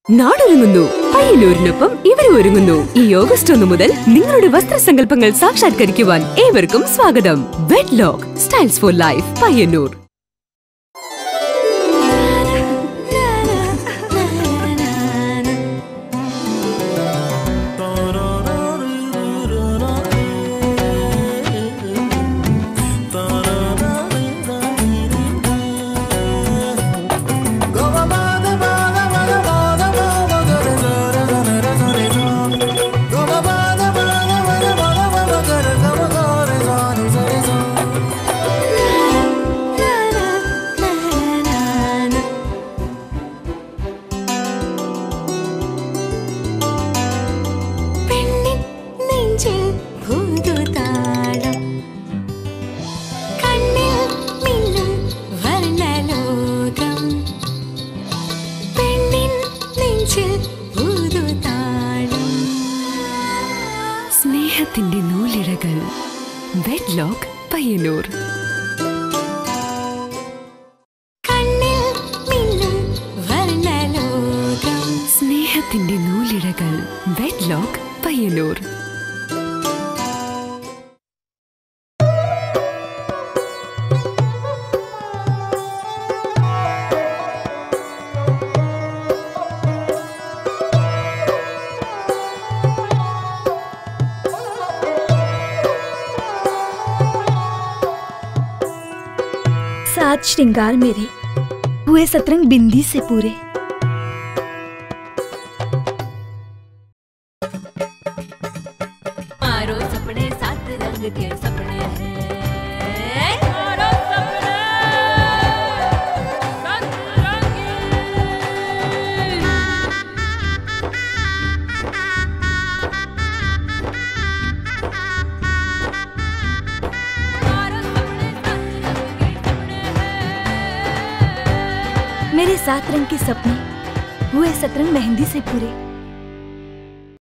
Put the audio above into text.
നാടൊരുങ്ങുന്നു. പയ്യന്നൂരിനൊപ്പം ഇവരും ഒരുങ്ങുന്നു. ഈ ഓഗസ്റ്റ് 1 മുതൽ നിങ്ങളുടെ വസ്ത്രസങ്കല്പങ്ങൾ സാക്ഷാത്കരിക്കുവാൻ ഏവർക്കും സ്വാഗതം. Wedlock styles for life, Payyanur. സ്നേഹത്തിന്റെ നൂലിഴകൾ. വെഡ്ലോക്ക്, പയ്യന്നൂർ. സ്നേഹത്തിന്റെ നൂലിഴകൾ. വെഡ്ലോക്ക്, പയ്യന്നൂർ. सात श्रृंगार मेरे हुए सतरंग बिंदी से पूरे। मारो सपने सात रंग के सपने हैं, मारो सपने सात रंग। मेरे सात रंग के सपने हुए सतरंग मेहंदी से पूरे।